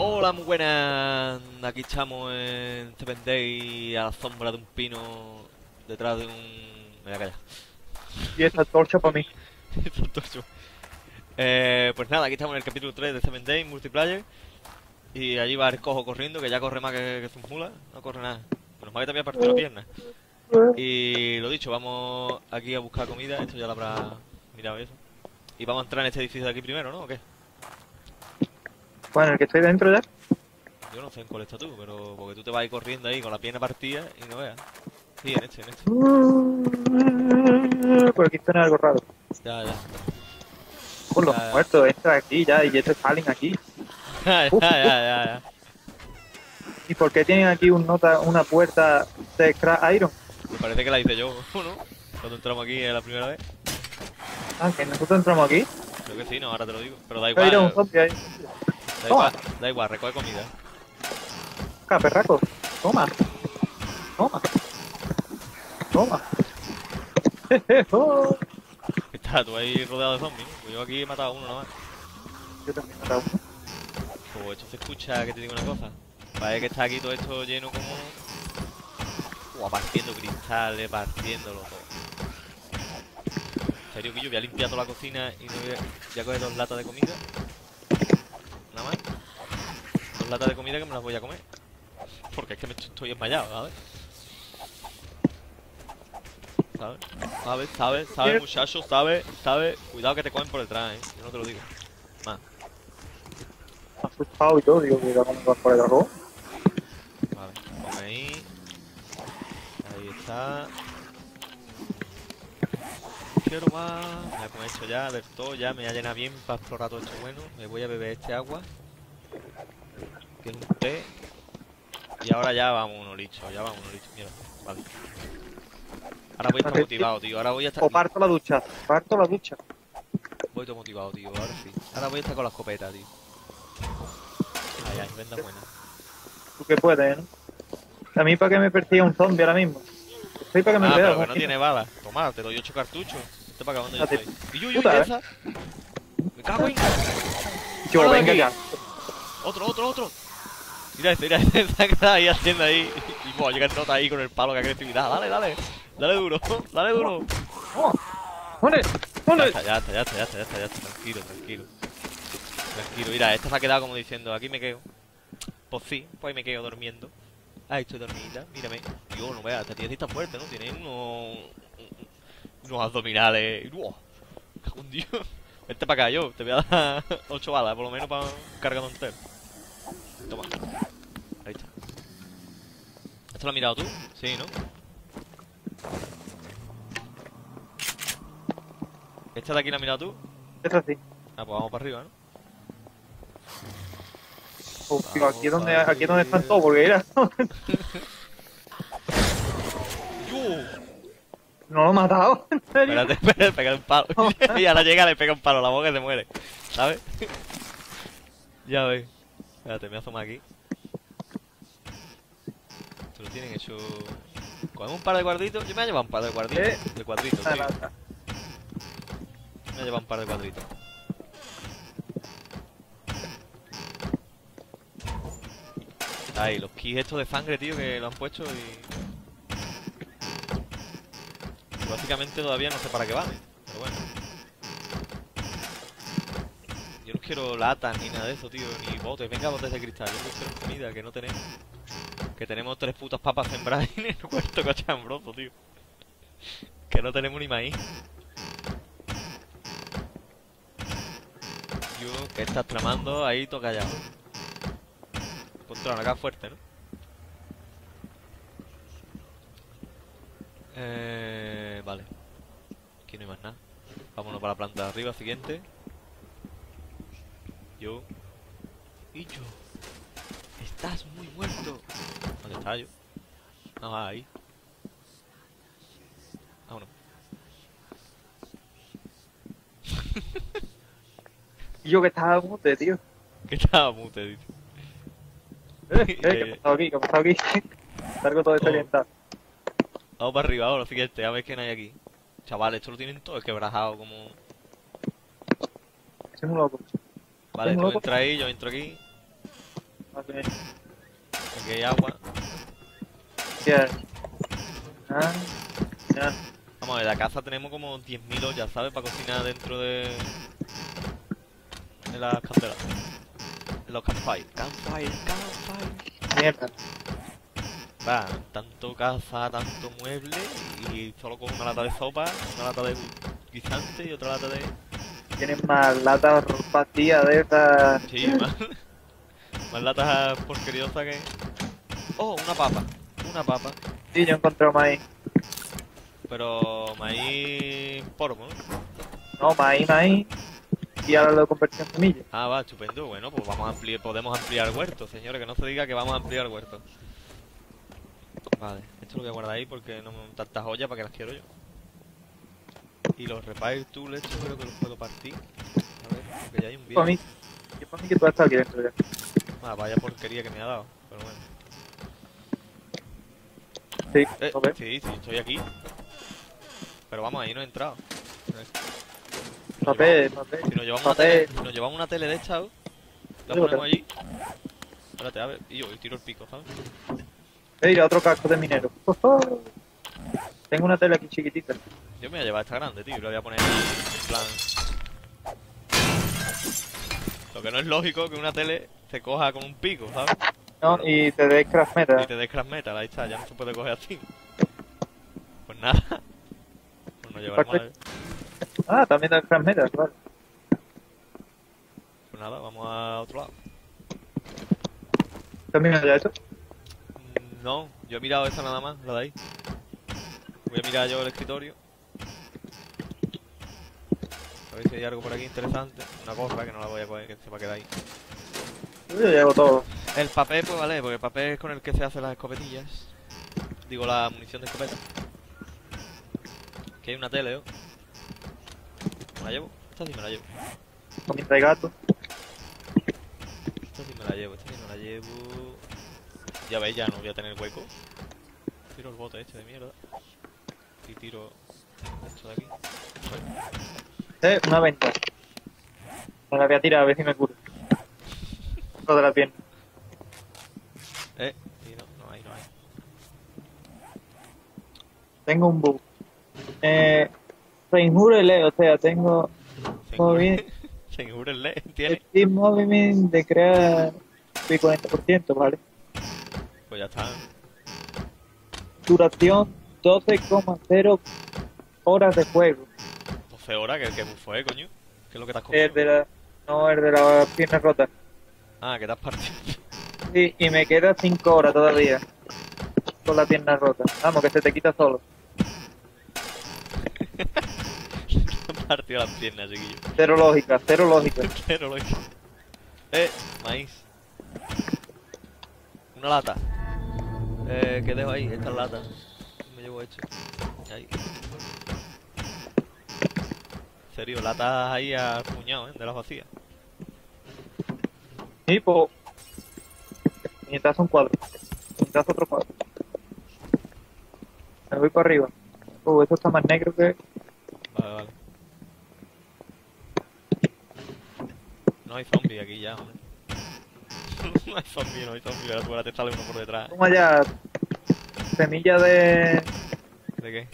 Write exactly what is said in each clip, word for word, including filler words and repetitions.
Hola, muy buenas. Aquí estamos en Seven Day a la sombra de un pino detrás de un... Me voy a callar. Y esta torcha para mí. Esto es tocho. Eh, pues nada, aquí estamos en el capítulo tres de Seven Day multiplayer. Y allí va el cojo corriendo, que ya corre más que, que sus mulas. No corre nada. Menos mal que te había partido la pierna. Y lo dicho, vamos aquí a buscar comida. Esto ya lo habrá mirado eso. Y vamos a entrar en este edificio de aquí primero, ¿no? ¿O qué? Bueno, el que estoy dentro ya. Yo no sé en cuál estás tú, pero porque tú te vas a ir corriendo ahí con la pierna partida y no veas. Sí, en este, en este. Por aquí suena algo raro. Ya, ya. Por los Ya, muertos, entra aquí ya, y estos salen aquí. ya, ya, Uf, ya, uf. ya, ya. ¿Y por qué tienen aquí un nota, una puerta de Scrap Iron? Me parece que la hice yo, ¿no? Cuando entramos aquí eh, la primera vez. Ah, que nosotros entramos aquí. Creo que sí, no, ahora te lo digo. Pero da Ahí era un igual, zombie ahí. da Toma, igual, da igual, recoge comida. acá, perraco. Toma, toma, toma. Oh. Estás tú ahí rodeado de zombies, ¿no? Pues yo aquí he matado a uno nomás. Yo también he matado uno. Pues esto se escucha, que te digo una cosa. Parece que está aquí todo esto lleno como... Uah, partiendo cristales, partiéndolo todo. En serio que yo voy a limpiar toda la cocina y me voy a, voy a coger dos latas de comida. Nada más. Dos latas de comida que me las voy a comer. Porque es que me estoy desmayado, ¿sabes? ¿Sabes? ¿Sabes? ¿Sabes? ¿Sabes, muchacho? ¿Sabes? ¿Sabes? Cuidado que te comen por detrás, ¿eh? Yo no te lo digo. Más. Me he asustado y todo, digo, que iba a comer por el arroz. Vale. Come ahí. Ahí está. Quiero más. Me he hecho ya del todo. Ya me ha llenado bien para explorar todo esto bueno. Me voy a beber este agua. Que es un té. Y ahora ya vamos uno listo. Ya vamos uno listo. Mira. Vale. Ahora voy a estar motivado, tío. Ahora voy a estar... O parto la ducha, parto la ducha. Voy todo motivado, tío. Ahora sí. Ahora voy a estar con la escopeta, tío. Ay, ay, venda buena. Tú que puedes, ¿no? A mí para que me persiga un zombie ahora mismo. Estoy para que me Ah, vea, pero que no imagino. tiene balas. Toma, te doy ocho cartuchos. Vete para acá donde yo Date. estoy. Y yo, yo, y Puta, ¿eh? esa. Me cago en... Yo, ¡Fuera de venga aquí! ya. Otro, otro, otro. Mira este, mira este. Se ha quedado ahí haciendo ahí. Y bueno, llega el nota ahí con el palo que ha crecido. Dale, dale. Dale duro. Dale duro. ¡Oh! ¿Dónde? Ya ¿Dónde? está, ya está, ya está, ya está, ya está, ya está. Tranquilo, tranquilo. Tranquilo. Mira, esta se ha quedado como diciendo, aquí me quedo. Pues sí, pues ahí me quedo durmiendo. Ahí estoy dormida, mírame. Yo no veas, esta tía sí está fuerte, ¿no? Tiene unos... unos abdominales. ¡Wow! Cago en Dios. Vente para acá, yo. Te voy a dar ocho balas, por lo menos para un cargador entero. Toma. Ahí está. ¿Esto lo has mirado tú? Sí, ¿no? ¿Esta de aquí la has mirado tú? Es así. Ah, pues vamos para arriba, ¿no? Oh, tío, aquí es Vamos donde, para aquí es donde están arriba. todos, porque era. ¡Yo! No lo he matado, en serio. Espérate, espérate, pega un palo. Y ahora llega, le pega un palo a la boca y se muere. ¿Sabes? Ya ves. Espérate, me asomo aquí. Esto lo tienen hecho... Cogemos un par de cuadritos. Yo me voy a llevar un par de cuadritos. Eh. De cuadritos, Ah, tío. nada. Me voy a llevar un par de cuadritos. Ahí, los kits estos de sangre, tío, que lo han puesto y... y básicamente todavía no sé para qué vale. Pero bueno. Yo no quiero latas ni nada de eso, tío. Ni botes. Venga, botes de cristal. Yo quiero comida, que no tenemos. Que tenemos tres putas papas sembradas en el cuarto cochambroso, tío. Que no tenemos ni maíz. Yo, ¿qué estás tramando? Ahí toca callado. Contra acá fuerte, ¿no? Eh... Vale. Aquí no hay más nada. Vámonos para la planta de arriba, siguiente. Yo. Y yo. Estás muy muerto. ¿Dónde está yo? Ah, ahí. Vámonos. Y yo que estaba mute, tío. Que estaba mute, dice. Eh, eh, ¿qué ha pasado aquí? ¿Qué ha pasado aquí? Salgo todo desorientado. Vamos para arriba ahora, siguiente, a ver qué no hay aquí. Chavales, esto lo tienen todo esquebrajado como... Soy muy loco. Vale, Soy muy tú loco. entras ahí, yo entro aquí. Vale. Aquí hay agua. ¿Qué hay? Ah, ya. Vamos a ver, la casa tenemos como diez mil ollas, ¿sabes? Para cocinar dentro de... de las candelas. De los campfire. Campfire, campfire. Mierda. Va, tanto casa, tanto mueble y solo con una lata de sopa, una lata de guisante y otra lata de... Tienes más latas vacías de esas. Sí, más, más latas porqueriosas que... Oh, una papa, una papa. Sí, yo encontré maíz. Pero maíz porco, ¿no? No, maíz, maíz. Y ahora lo convertí en semilla. Ah, va, estupendo. Bueno, pues vamos a ampliar, podemos ampliar el huerto, señores, que no se diga que vamos a ampliar el huerto. Vale, esto lo voy a guardar ahí porque no me tantas ollas para que las quiero yo. Y los repair tools estos creo que los puedo partir. A ver, porque ya hay un Para bien. mí, yo para mí que tú has estado aquí dentro ya. Ah, vaya porquería que me ha dado, pero bueno. Sí, Eh, ¿lo ves? sí, sí, estoy aquí. Pero vamos, ahí no he entrado. Si nos Papel, llevamos- papel. Si nos llevamos una papel. tele, si nos llevamos una tele de esta, la Sí, ponemos botón. allí. Espérate, a ver, y yo y tiro el pico, ¿sabes? Mira, otro casco de minero. Tengo una tele aquí chiquitita. Yo me voy a llevar esta grande, tío, y la voy a poner ahí en plan... Lo que no es lógico que una tele se coja con un pico, ¿sabes? No, y te des craft Y metal. te des crash metal, ahí está, ya no se puede coger así. Pues nada. Pues nos llevaremos a... Ah, también da craft metal, vale. Pues nada, vamos a otro lado. También ya eso. Mm, No, yo he mirado esa nada más, la de ahí. Voy a mirar yo el escritorio. A ver si hay algo por aquí interesante. Una gorra que no la voy a coger, que se va a quedar ahí. Yo llevo todo. El papel, pues vale, porque el papel es con el que se hacen las escopetillas. Digo, la munición de escopeta. Aquí hay una tele, ¿eh? ¿Me la llevo? Esta sí me la llevo. Comida de gato. Esta sí me la llevo, esta sí me la llevo. Ya veis, ya no voy a tener hueco. Tiro el bote este de mierda. Y tiro esto de aquí. Eh, una venta. Me la voy a tirar a ver si me curo. Lo de la pierna. Eh, y no, no hay, no hay. Tengo un bug. Eh, Reinjúrele, o sea, tengo Movi- Seguro el le el tiene. Team Movement de crear el cuarenta por ciento, ¿vale? Pues ya está. Duración doce coma cero horas de juego. doce horas, que, que fue, coño. ¿Qué es lo que te has El comido? de la, no, el de la pierna rota. Ah, que te has partido. Sí, y me queda cinco horas todavía con la pierna rota. Vamos, que se te quita solo. Te has partido las piernas, chiquillo. Cero lógica, cero lógica. Pero lo hice. Eh, maíz. Una lata. Eh, ¿qué dejo ahí? Esta lata. Me llevo hecho. Ahí. En serio, latas ahí al puñado, ¿eh? De las vacías. Y pues, mientras un cuadro. Mientras otro cuadro. Me voy para arriba. Uh, esto está más negro que... Vale, vale. No hay zombie aquí ya, hombre. No hay zombie, no hay zombie. Ahora tú ahora te sale uno por detrás. Toma ya semilla de... ¿De qué?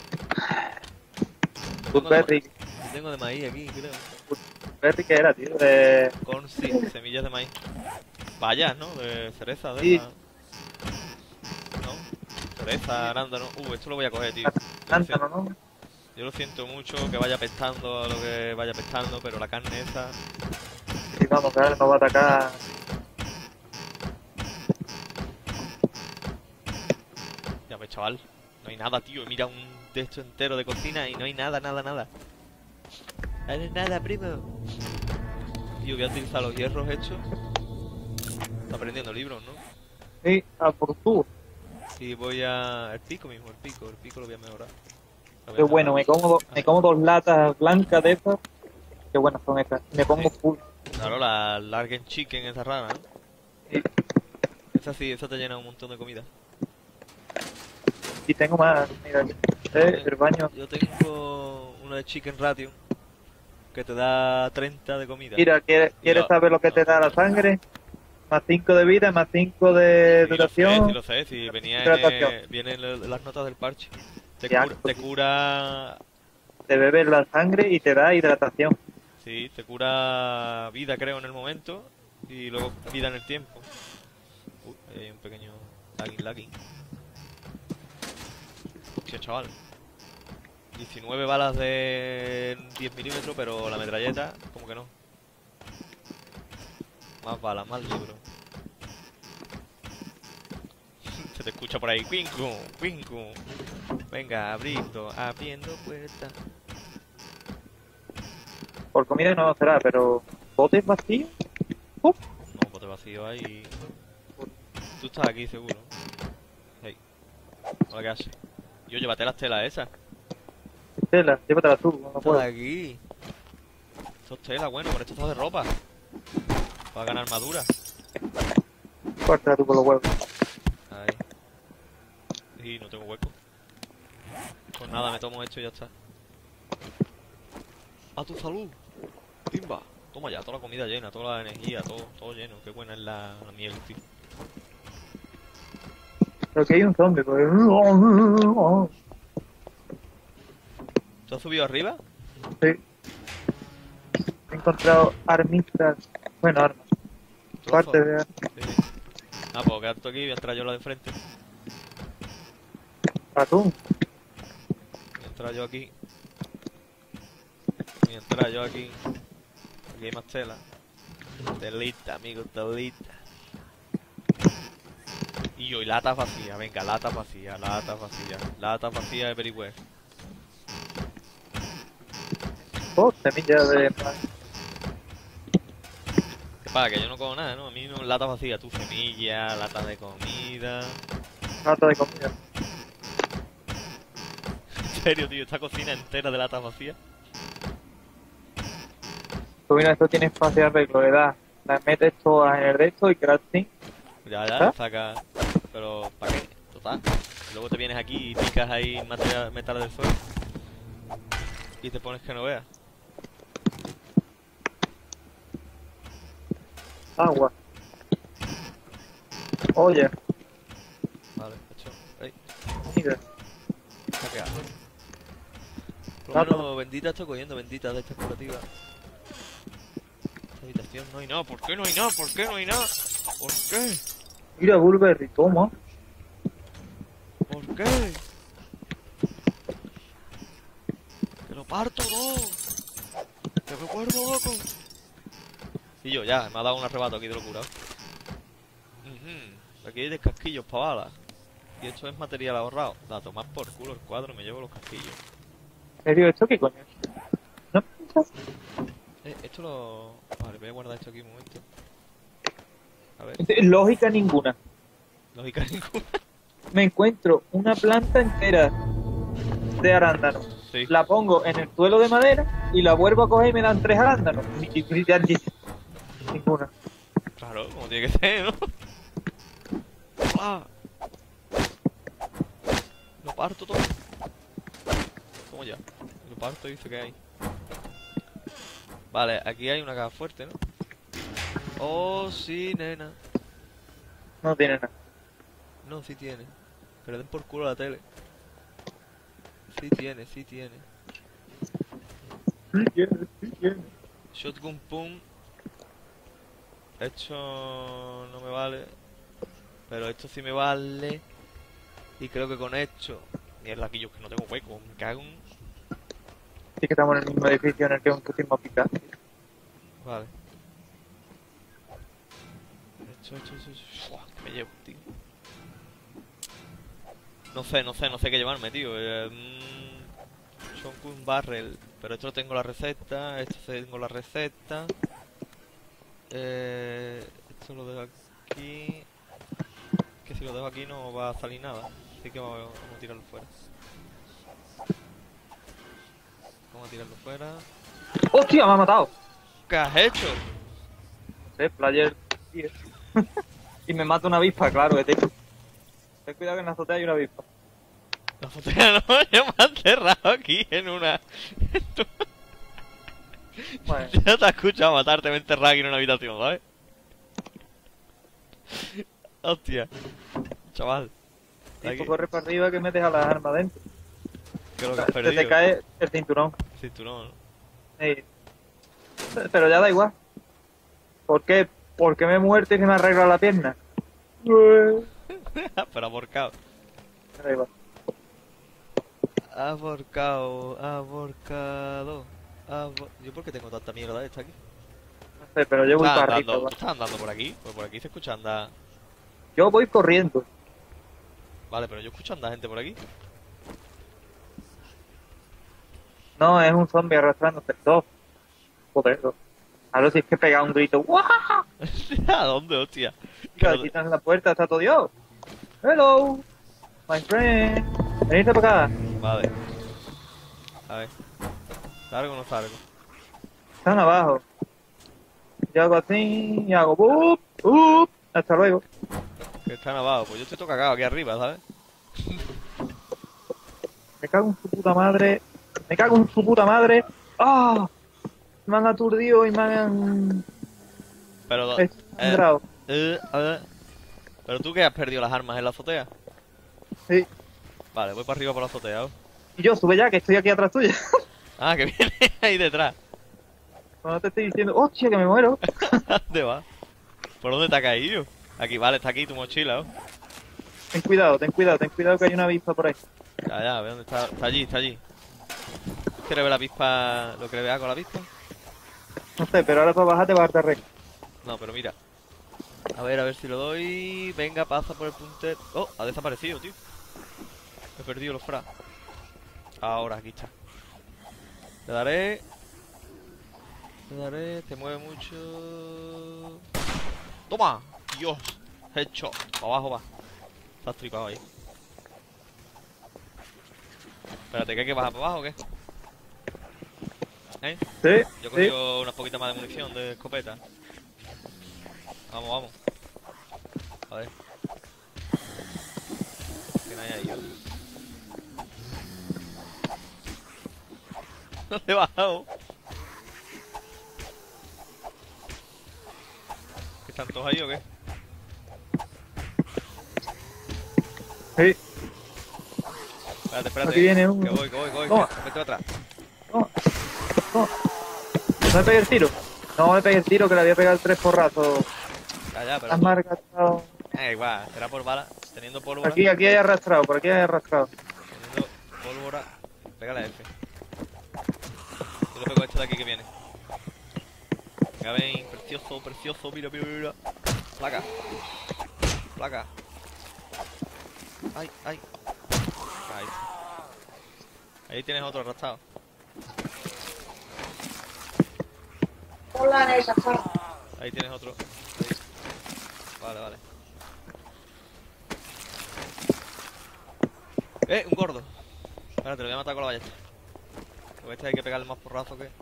Goodberry. Yo tengo de maíz aquí, creo. Goodberry, ¿qué era, tío? De... Corn seed, semillas de maíz. Bayas, ¿no? De cereza, de Sí. esa. ¿No? Cereza, arándano. Uh, esto lo voy a coger, tío. Yo lo, Cántano, siento, ¿no? yo lo siento mucho que vaya pestando a lo que vaya pestando, pero la carne esa. Y vamos, que ahora nos va a atacar... Ya ves, chaval. No hay nada, tío. Mira un de esto entero de cocina y no hay nada, nada, nada. No hay nada, primo. Tío, voy a utilizar los hierros hechos. Está aprendiendo libros, ¿no? Sí, a por tú. Y voy a... El pico mismo, el pico. El pico lo voy a mejorar. Lo voy a Qué bueno, me mejorar. como, do- me como dos latas blancas de esas. Qué buenas son estas. Me pongo Sí. full. Claro, la Largen Chicken esa rara, ¿no? Sí. Esa sí, esa te llena un montón de comida. Y tengo más, mira aquí. Eh, el baño. Yo tengo una de Chicken Ration que te da treinta de comida. Mira, ¿quieres, Y ¿quieres lo- saber lo que no, te da la no. sangre? Más cinco de vida, más cinco de Sí, lo sé, duración. sí lo sé, si venía en, Hidratación. eh, viene en lo- las notas del parche. Te, Qué cura, asco, te tío. cura... Te bebes la sangre y te da hidratación. Sí, te cura vida, creo, en el momento. Y luego vida en el tiempo. Uy, ahí hay un pequeño lagging, lagging. Hostia, chaval. diecinueve balas de diez milímetros, pero la metralleta, como que no. Más balas, más libros. Se te escucha por ahí. Quinku, quinku. Venga, abriendo, abriendo puertas. Por comida no será, pero botes vacíos. ¡Uf! No, bote vacío ahí. Tú estás aquí, seguro. Hey. Hola, ¿qué haces? Yo, llévate las telas esas. Tela, llévatela tú, no Estás puedo. aquí. Esto es tela, bueno, con esto estás de ropa. Para ganar armadura. Córtala tú con los huevos. Ahí. Y no tengo hueco. Pues nada, me tomo esto y ya está. A tu salud. Timba. Toma ya, toda la comida llena, toda la energía, todo, todo lleno. Qué buena es la, la miel, tío. Pero que hay un zombie, pues. ¿Tú has subido arriba? Sí. He encontrado armistas. Bueno, armas. Trozos. Parte de armas. Sí. Ah, pues quedarte tú aquí y voy a entrar yo a la de enfrente. Atún. Voy a entrar yo aquí. Voy a entrar yo aquí. Aquí hay más tela. Telita, amigo, telita. Y hoy lata vacía, venga, lata vacía, lata vacía, lata vacía everywhere. Oh, semilla de. ¿Qué pasa? Que yo no como nada, ¿no? A mí no lata vacía, tu semilla, lata de comida. Lata de comida. En serio, tío, esta cocina entera de latas vacías. Pues mira, esto tiene espacio de arreglo, le das, las metes todas en el de esto y crafting. Ya, ya, ¿Ah? saca. Pero, ¿para qué? Total. Luego te vienes aquí y picas ahí material, metal del suelo. Y te pones que no veas. Agua. Oye, Vale, hecho. Ey, mira. saqueado. Por lo Plata. menos bendita estoy cogiendo, bendita de esta curativa. Esta habitación no hay nada, ¿por qué no hay nada? ¿Por qué no hay nada? ¿Por qué? Mira, Bulberry, toma. ¿Por qué? Que lo parto, no. Que me vuelvo loco. Y yo, ya, me ha dado un arrebato aquí de locura. Ujú. Aquí hay descasquillos para balas. Y esto es material ahorrado. Da, tomar por culo el cuadro, me llevo los casquillos. ¿En serio esto qué coño? ¿No piensas? Eh, esto lo... Vale, voy a guardar esto aquí un momento. A ver, Lógica ninguna. lógica ninguna. Me encuentro una planta entera de arándano. Sí. La pongo en el suelo de madera y la vuelvo a coger y me dan tres arándanos. Ni, ni, ni- ni- ninguna. Claro, como tiene que ser, ¿no? ¡Ah! Lo parto todo. ¿Cómo ya? Lo parto y dice que hay. Vale, aquí hay una caja fuerte, ¿no? Oh, sí, nena. No tiene nada. No, sí tiene. Que le den por culo a la tele. Sí tiene, sí tiene. Sí tiene, sí tiene. Shotgun pum. Esto no me vale. Pero esto sí me vale. Y creo que con esto... Mierda, aquí yo que no tengo hueco. Me cago en... Sí que estamos en el mismo edificio en el que un pusimos a picar. Vale. Esto, esto, esto, esto. Uah, que me llevo, tío. No sé, no sé, no sé qué llevarme, tío. Eh, mm, Shotgun barrel. Pero esto tengo la receta. Esto tengo la receta. Eh, esto lo dejo aquí. Que si lo dejo aquí no va a salir nada. Así que vamos, vamos a tirarlo fuera. Vamos a tirarlo fuera. ¡Hostia! Me ha matado. ¿Qué has hecho? No sé, player diez. Y me mata una avispa, claro, que tengo. Ten cuidado que en la azotea hay una avispa. La azotea no, yo me he encerrado aquí en una... Bueno, Ya te he escuchado matarte, me he encerrado aquí en una habitación, ¿sabes? Hostia. Chaval. Y Aquí. tú corres para arriba que me deja las armas dentro. ¿Qué es lo que has Se perdido? te cae el cinturón. Cinturón, ¿no? Sí. Pero ya da igual. ¿Por qué? ¿Por qué me he muerto y se me arregla la pierna? Pero aborcado. Da igual. Aborcado, aborcado. abor- ¿Yo por qué tengo tanta mierda esta aquí? No sé, pero yo voy ¿Estás para andando, arriba. ¿tú estás andando por aquí? Pues por aquí se escucha andar. Yo voy corriendo. Vale, pero yo escucho andar gente por aquí. No, es un zombie arrastrándose. Dos. Joder, dos. A ver si es que pega un grito. ¡Guau! ¿A dónde, hostia? Que Claro, no- quitan en la puerta, está todo Dios. Hello, my friend. Venite para acá. Vale. A ver. ¿Salgo o no salgo? Están abajo. Yo hago así y hago ¡bup! ¡Bup! Hasta luego. Que están abajo. Pues yo estoy todo cagado aquí arriba, ¿sabes? Me cago en su puta madre. Me cago en su puta madre. ¡Ah! Me han aturdido y me han Pero... Eh, entrado. eh, eh. ¿Pero tú que has perdido las armas en la azotea? Sí. Vale, voy para arriba por la azotea. ¿o? Y yo, sube ya, que estoy aquí atrás tuya. Ah, que viene ahí detrás. Cuando te estoy diciendo, ¡hostia, que me muero! ¿Dónde va? ¿Por dónde te ha caído? Aquí, vale, está aquí tu mochila, ¿o? Ten cuidado, ten cuidado, ten cuidado que hay una avispa por ahí. Ya, ya, ve dónde está. Está allí, está allí. ¿Quieres ver la avispa? ¿Lo que le vea con la avispa? No sé, pero ahora para bajar te vas a dar recto. No, pero mira. A ver, a ver si lo doy. Venga, pasa por el puntero. Oh, ha desaparecido, tío. He perdido los fra. Ahora, aquí está. Le daré. Le daré. Te mueve mucho. ¡Toma! ¡Dios! Headshot. Para abajo va. Estás tripado ahí. Espérate, ¿qué hay que bajar para abajo o qué? ¿Eh? Sí, Yo he sí. cogido unas poquitas más de munición de escopeta. Vamos, vamos. A ver. ¿Quién hay ahí? ¿Dónde he bajado? ¿Que están todos ahí o qué? Sí. Espérate, espérate. Aquí viene uno. Que voy, que voy, que voy. Toma. Que vete atrás. No, no. ¿No me pegué el tiro? No me pegué el tiro, que le había pegado tres porrazos. Ya, ya, pero... Las marcas. No. Eh, igual, será por bala. Teniendo pólvora. Aquí, aquí hay arrastrado, por aquí hay arrastrado. Teniendo pólvora. Pégale a F. Yo le pego a este de aquí que viene. Venga, ven. Precioso, precioso. Mira, mira, mira. Placa. Placa. Ay, ay. Ahí. Ahí tienes otro arrastrado. Hola, Nessa. Ahí tienes otro. Ahí. Vale, vale. ¡Eh! Un gordo. Espérate, lo voy a matar con la ballesta. Porque este hay que pegarle más porrazo que...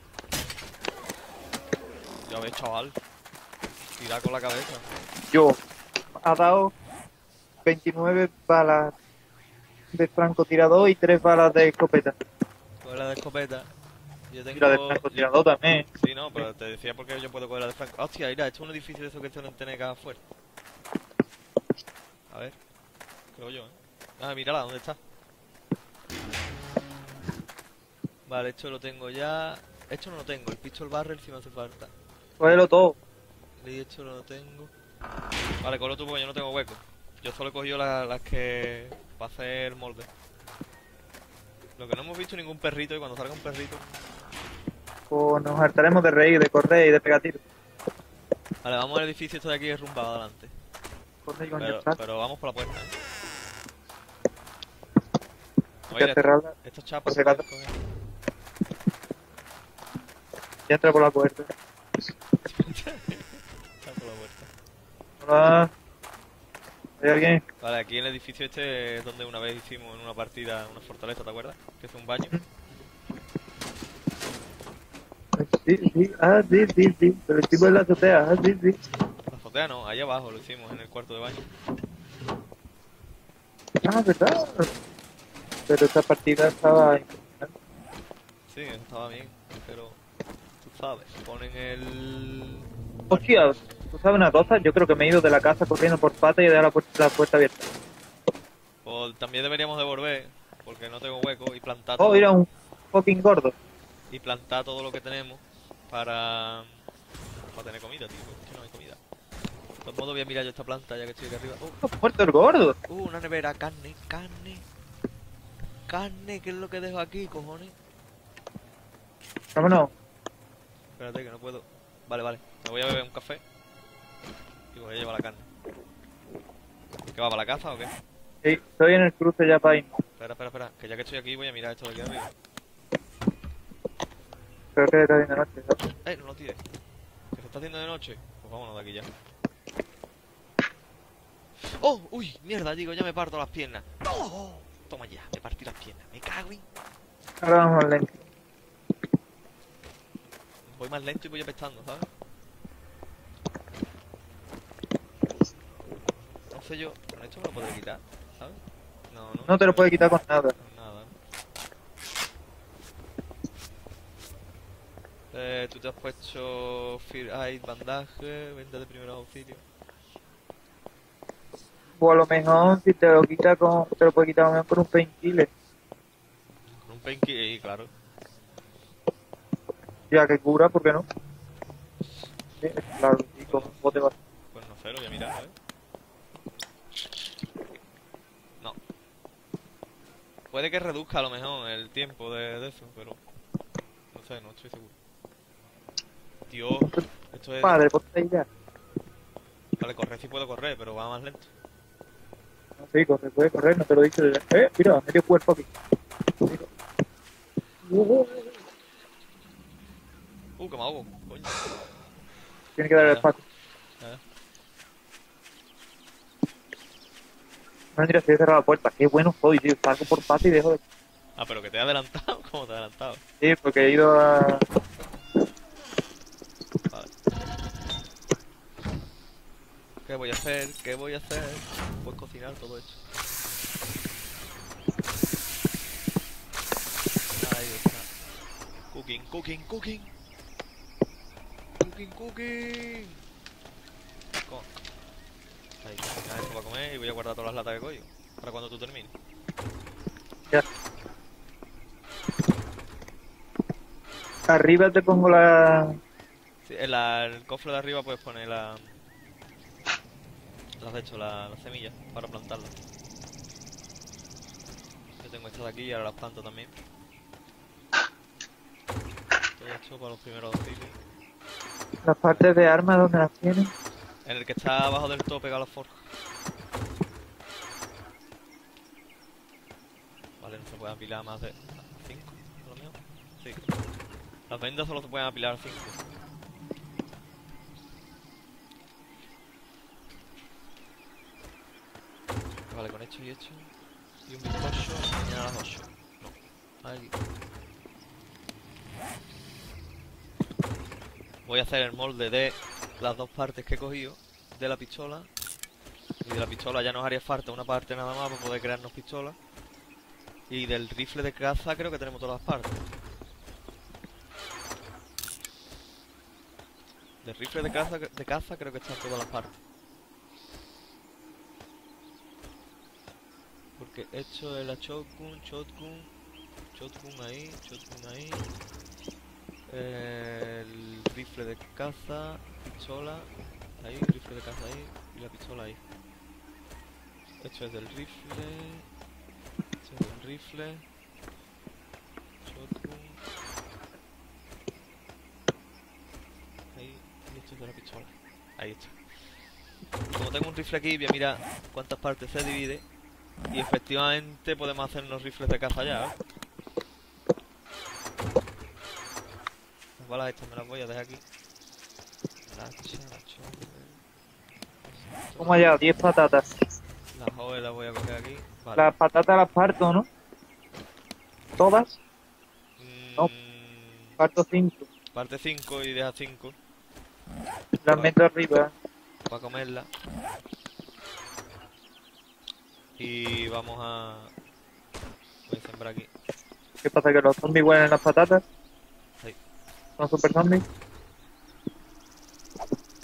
Ya ves, chaval. Tira con la cabeza. Yo. Ha dado veintinueve balas de francotirador y tres balas de escopeta. Coge la de escopeta. Yo Y tengo... la de francotirador también. Sí, no, pero te decía porque yo puedo coger la de franco. Hostia, mira, esto es un edificio de esos que suelen tener cada fuera. A ver. Creo yo, ¿eh? Ah, mírala, ¿dónde está? Vale, esto lo tengo ya. Esto no lo tengo, el pistol barrel sí me hace falta. Cógelo todo. Y esto no lo tengo. Vale, cógelo tú porque yo no tengo hueco. Yo solo he cogido la- las que... para hacer molde. Lo que no hemos visto ningún perrito y cuando salga un perrito... Pues nos hartaremos de reír, de correr y de pegar tiros. Vale, vamos al edificio este de aquí derrumbado adelante. Corre, coño, Pero, está. pero vamos por la puerta, ¿eh? Hay que Oye, cerrarla. estos chapas Por se si acaso. pueden coger. Y entra por la puerta. Está por la puerta. Hola. ¿Hay alguien? Vale, aquí en el edificio este es donde una vez hicimos en una partida una fortaleza, ¿te acuerdas? Que es un baño. Sí, sí, ah, sí, sí, sí. Pero el tipo de la azotea, ah, sí, sí. La azotea no, ahí abajo lo hicimos en el cuarto de baño. Ah, ¿verdad? Pero esta partida estaba... Sí, estaba bien, pero tú sabes, ponen el... Hostia, ¿tú sabes una cosa? Yo creo que me he ido de la casa corriendo por pata y he dejado la puerta, la puerta abierta. Pues también deberíamos de volver, porque no tengo hueco, y plantar Oh, todo, era un fucking gordo. y plantar todo lo que tenemos para, para tener comida, tío. Es que no hay comida. De todos modos voy a mirar yo esta planta ya que estoy aquí arriba. Uh, ¡Ha muerto el gordo! uh, una nevera, carne, carne. Carne, ¿qué es lo que dejo aquí, cojones? Vámonos. Espérate que no puedo. Vale, vale. Me voy a beber un café. Y voy a llevar la carne. ¿Qué va, para la caza o qué? Sí, estoy en el cruce ya para ir. Espera, espera, espera. Que ya que estoy aquí voy a mirar esto de aquí arriba. Creo que está bien de noche, ¿sabes? Eh, no lo tires. ¿Que se está haciendo de noche? Pues vámonos de aquí ya. ¡Oh! ¡Uy! Mierda, digo, ya me parto las piernas. ¡Oh! Toma ya, me partí las piernas. Me cago en... Ahora vamos lento. Voy más lento y voy apestando, ¿sabes? No sé yo, con esto me lo podré quitar, ¿sabes? No, no. No te lo puedes quitar con nada. Con nada, ¿no? Eh, tú te has puesto Fear Aid, bandaje, venta de primeros auxilios. O a lo mejor si te lo quita con, te lo puedes quitar a lo mejor por un painkiller. Con un painkiller, y claro. Ya que cura, ¿por qué no? Sí, claro, y con un bote va. Pues no sé, lo voy a mirar, ¿eh? No. Puede que reduzca a lo mejor el tiempo de, de eso, pero... No sé, no estoy seguro. Tío, esto es... Padre, ponte ahí ya. Vale, correr sí puedo correr, pero va más lento. No, sí, corre, puede correr, no te lo he dicho. Eh, mira, medio cuerpo aquí. Mira. Uh, uh, uh. Uh, que me ahogo, coño. Tiene que dar el Nada. espacio. Nada. No, mira, si he cerrado la puerta. Qué bueno soy, tío. Salgo por pata y dejo de... Ah, pero que te he adelantado. ¿Cómo te he adelantado? Sí, porque he ido a... Vale. ¿Qué voy a hacer? ¿Qué voy a hacer? Pues cocinar todo esto. Ahí está. Cooking, cooking, cooking. Cooking, cooking. Co- Ahí, cocinar esto para comer y voy a guardar todas las latas que cojo. Para cuando tú termines. Ya. Arriba te pongo la... Sí, en la- el cofre de arriba puedes poner la... Las de hecho, la- las semillas para plantarlas. Yo tengo esta de aquí y ahora las planto también. Todo esto para los primeros auxilios. las partes de armas donde las tienes. En el que está abajo del todo pegado a la forja. Vale, no se puede apilar más de cinco, a lo mejor. Sí. Las vendas solo se pueden apilar cinco. Vale, con hecho y hecho. Y un bizcocho mañana a las ocho. No. Aquí. Voy a hacer el molde de las dos partes que he cogido de la pistola. Y de la pistola ya nos haría falta una parte nada más para poder crearnos pistolas. Y del rifle de caza creo que tenemos todas las partes. Del rifle de caza, de caza creo que están todas las partes. Porque he hecho el shotgun, shotgun, shotgun ahí, shotgun ahí. El rifle de caza, pistola, ahí, rifle de caza ahí y la pistola ahí. Esto es del rifle, esto es del rifle, shotgun, ahí, y esto es de la pistola. Ahí está. Y como tengo un rifle aquí, voy a mirar cuántas partes se divide. Y efectivamente podemos hacer unos rifles de caza ya, ¿eh? Las balas estas me las voy a dejar aquí. La hacha, la hacha, Toma ya, diez patatas. las joven las voy a coger aquí. Vale. Las patatas las parto, ¿no? ¿Todas? Mm, no. Parto cinco. Parte cinco y deja cinco Las meto arriba. para comerla. Y vamos a... Voy a sembrar aquí. ¿Qué pasa? ¿Que los zombies huelen las patatas? Ahí. ¿Son super zombies?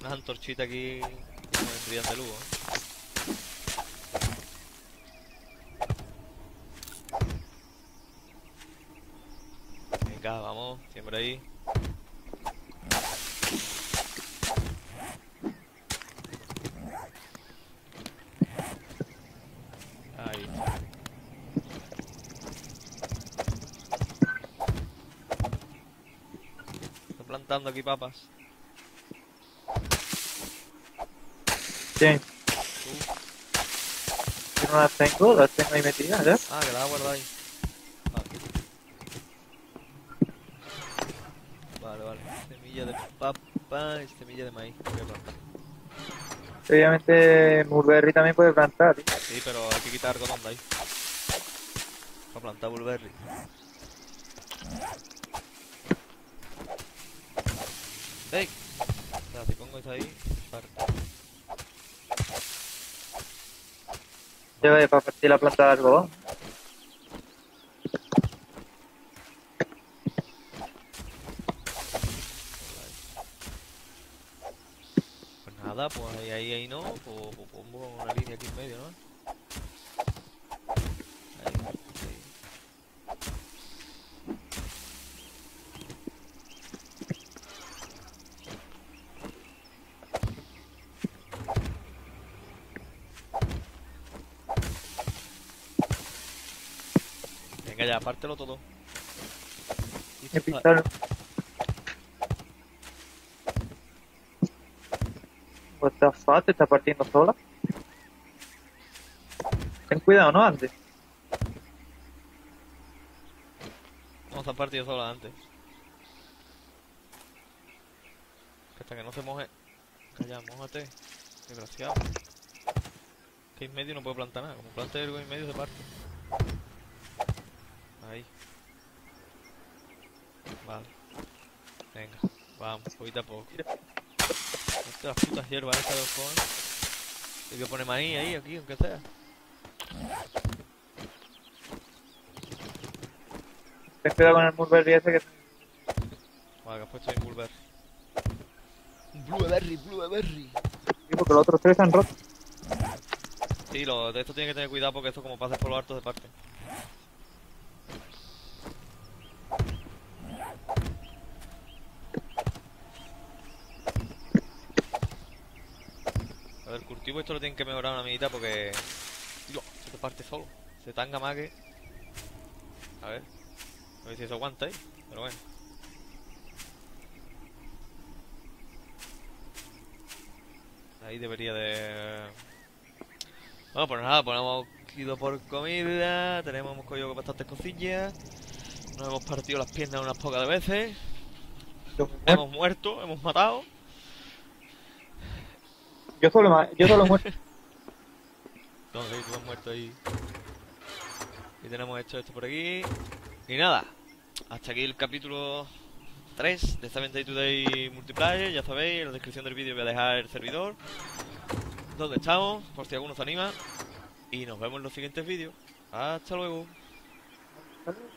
Unas antorchitas aquí que me vendrían de lujo, ¿eh? Venga, vamos, siempre ahí. Ahí. Estoy plantando aquí papas. Sí. Tú. Yo no las tengo, las tengo ahí metidas, ¿ya? Ah, que la guarda ahí. Vale. Vale, vale. Semilla de papa y semilla de maíz. Voy a plantar. Obviamente, Mulberry también puede plantar, ¿eh? Sí, pero hay que quitar algodón de ahí. Para plantar bulberry. ¡Ey! O sea, si pongo eso ahí, parto. Lleva para partir la planta de algodón. Pues nada, pues ahí, ahí, ahí no. Pues, pues pongo una línea aquí en medio, ¿no? Ahí, ahí. Venga ya, pártelo todo. Y pisar. What the fuck, te está partiendo sola. Ten cuidado, ¿no? Antes. Vamos a partido sola antes. Hasta que no se moje. Calla, mójate. Desgraciado. Que en medio no puedo plantar nada. Como plante algo en medio se parte. Ahí. Vale. Venga, vamos, poquito a poco. Esto las putas hierbas estas de los cojones. Hay que poner maíz ahí, aquí, aunque sea. Ten cuidado con el Mulberry ese que... Vale, que has puesto ahí un blueberry. Un blueberry, blueberry. Sí, porque los otros tres están rotos. Sí, lo de esto tiene que tener cuidado porque esto como pases por los hartos de parte. A ver, el cultivo esto lo tienen que mejorar una mitad porque... Dios, se te parte solo. Se tanga más que... A ver. A ver si eso aguanta ahí. Pero bueno. Ahí debería de... Bueno, pues nada, pues hemos ido por comida. Tenemos, hemos cogido bastantes cosillas. Nos hemos partido las piernas unas pocas veces. Yo, Hemos muerto, hemos matado. yo solo, ma- yo solo muerto. Entonces, tú has muerto ahí. Y tenemos hecho esto por aquí. Y nada, hasta aquí el capítulo tres de Seven Day Today Multiplayer. Ya sabéis, en la descripción del vídeo voy a dejar el servidor donde estamos, por si alguno se anima. Y nos vemos en los siguientes vídeos. Hasta luego.